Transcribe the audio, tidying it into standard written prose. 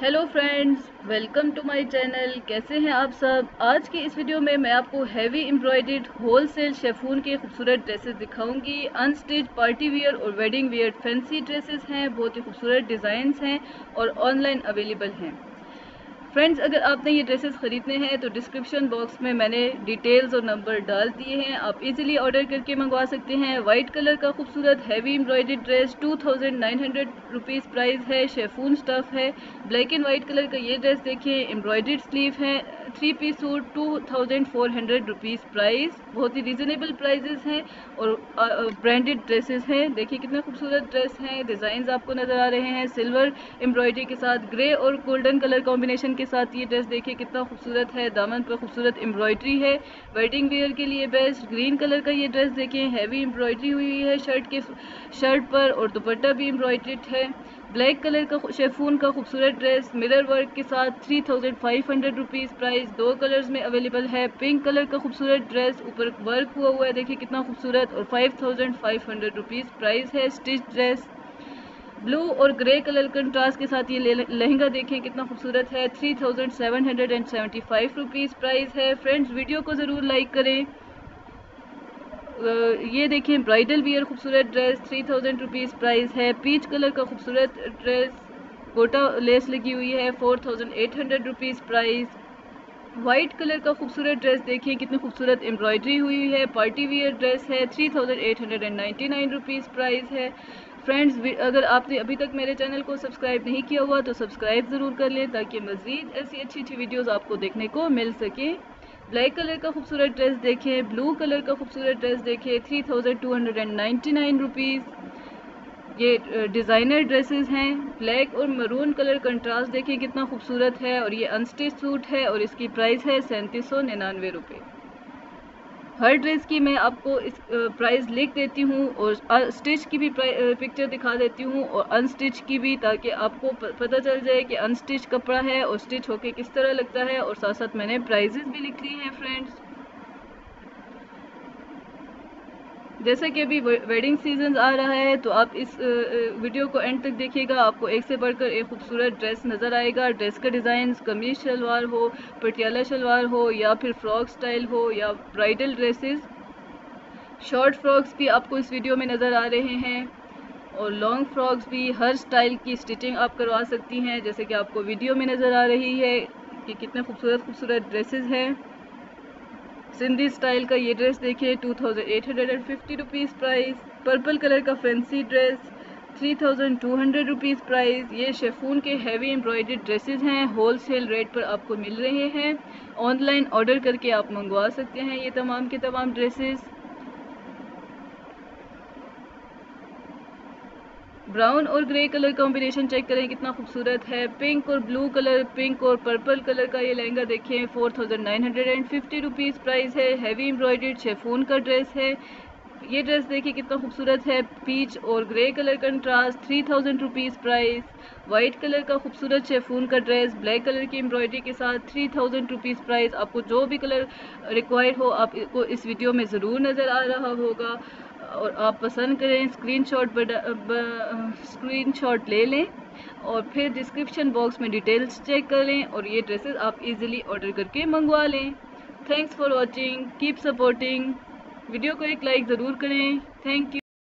Hello friends, welcome to my channel. कैसे हैं आप सब। आज की इस वीडियो में मैं आपको हैवी एम्ब्रॉयडर्ड होलसेल शेफून के खूबसूरत ड्रेसेस दिखाऊंगी। अनस्टिच पार्टी वियर और वेडिंग वियर फैंसी ड्रेसेस हैं, बहुत ही खूबसूरत डिज़ाइंस हैं और ऑनलाइन अवेलेबल हैं। फ्रेंड्स, अगर आपने ये ड्रेसेस ख़रीदने हैं तो डिस्क्रिप्शन बॉक्स में मैंने डिटेल्स और नंबर डाल दिए हैं, आप इजीली ऑर्डर करके मंगवा सकते हैं। वाइट कलर का खूबसूरत heavy embroidered dress 2900 rupees price है, शेफून स्टफ़ है। ब्लैक एंड वाइट कलर का ये ड्रेस देखिए, एम्ब्रॉयडर्ड स्लीव है। 3 पीस सूट 2400 रुपीज़ प्राइस, बहुत ही रीज़नेबल प्राइजेस हैं और ब्रांडेड ड्रेसेस हैं। देखिए कितने खूबसूरत ड्रेस हैं, डिज़ाइंस आपको नज़र आ रहे हैं। सिल्वर एम्ब्रॉयडरी के साथ ग्रे और गोल्डन कलर कॉम्बिनेशन के साथ ये ड्रेस देखिए कितना खूबसूरत है। दामन पर खूबसूरत एम्ब्रॉयडरी है, वेडिंग वेयर के लिए बेस्ट। ग्रीन कलर का ये ड्रेस देखिए, हैवी एम्ब्रॉयडरी हुई है शर्ट पर और दुपट्टा भी एम्ब्रॉयडर्ड है। ब्लैक कलर का शेफून का खूबसूरत ड्रेस मिरर वर्क के साथ 3500 रुपीज़ प्राइस, 2 कलर्स में अवेलेबल है। पिंक कलर का खूबसूरत ड्रेस ऊपर वर्क हुआ है, देखिए कितना खूबसूरत, और 5500 रुपीज़ प्राइस है। स्टिच ड्रेस ब्लू और ग्रे कलर कंट्रास्ट के साथ ये लहंगा देखें कितना खूबसूरत है, 3775 रुपीज़ प्राइस है। फ्रेंड्स, वीडियो को ज़रूर लाइक करें। ये देखें ब्राइडल वियर खूबसूरत ड्रेस 3000 रुपीज़ प्राइस है। पीच कलर का खूबसूरत ड्रेस, गोटा लेस लगी हुई है, 4800 रुपीज़ प्राइस। वाइट कलर का खूबसूरत ड्रेस देखिए कितनी खूबसूरत एम्ब्रॉयडरी हुई है, पार्टी वियर ड्रेस है, 3899 रुपीज़ प्राइस है। फ्रेंड्स, अगर आपने अभी तक मेरे चैनल को सब्सक्राइब नहीं किया हुआ तो सब्सक्राइब ज़रूर कर लें ताकि मज़ीद ऐसी अच्छी अच्छी वीडियोस आपको देखने को मिल सके। ब्लैक कलर का खूबसूरत ड्रेस देखें, ब्लू कलर का खूबसूरत ड्रेस देखें, 3299 रुपीज़। ये डिज़ाइनर ड्रेसेस हैं। ब्लैक और मरून कलर कंट्रास्ट देखिए कितना खूबसूरत है और ये अनस्टिच सूट है और इसकी प्राइस है 3799 रुपये। हर ड्रेस की मैं आपको इस प्राइस लिख देती हूँ और स्टिच की भी पिक्चर दिखा देती हूँ और अनस्टिच की भी, ताकि आपको पता चल जाए कि अनस्टिच कपड़ा है और स्टिच होके किस तरह लगता है। और साथ साथ मैंने प्राइजेस भी लिख ली हैं। फ्रेंड्स, जैसे कि अभी वेडिंग सीजन आ रहा है तो आप इस वीडियो को एंड तक देखिएगा, आपको एक से बढ़कर एक खूबसूरत ड्रेस नज़र आएगा। ड्रेस का डिज़ाइन कमीज शलवार हो, पटियाला शलवार हो, या फिर फ्रॉक स्टाइल हो, या ब्राइडल ड्रेसेस, शॉर्ट फ्रॉक्स भी आपको इस वीडियो में नज़र आ रहे हैं और लॉन्ग फ्रॉक्स भी। हर स्टाइल की स्टिचिंग आप करवा सकती हैं, जैसे कि आपको वीडियो में नज़र आ रही है कि कितने खूबसूरत खूबसूरत ड्रेसेस हैं। सिंधी स्टाइल का ये ड्रेस देखिए, 2850 रुपीज़ प्राइस। पर्पल कलर का फैंसी ड्रेस 3200 रुपीज़ प्राइस। ये शेफून के हैवी एम्ब्रॉयडर्ड ड्रेसेस हैं, होलसेल रेट पर आपको मिल रहे हैं। ऑनलाइन ऑर्डर करके आप मंगवा सकते हैं ये तमाम के तमाम ड्रेसेस। ब्राउन और ग्रे कलर कॉम्बिनेशन चेक करें कितना खूबसूरत है। पिंक और ब्लू कलर, पिंक और पर्पल कलर का ये लहंगा देखें, 4950 रुपीज़ प्राइस है। हैवी एम्ब्रॉयडर्ड शेफून का ड्रेस है। ये ड्रेस देखिए कितना खूबसूरत है, पीच और grey colour contrast, 3000 rupees price. White colour का खूबसूरत शेफून का ड्रेस ब्लैक कलर की एम्ब्रॉयडरी के साथ, 3000 रुपीज़ प्राइस। आपको जो भी कलर रिक्वायर्ड हो आपको इस वीडियो में ज़रूर नज़र आ रहा होगा और आप पसंद करें, स्क्रीनशॉट ले लें और फिर डिस्क्रिप्शन बॉक्स में डिटेल्स चेक कर लें और ये ड्रेसेस आप इजीली ऑर्डर करके मंगवा लें। Thanks for watching, keep supporting. Video को एक लाइक ज़रूर करें। Thank you.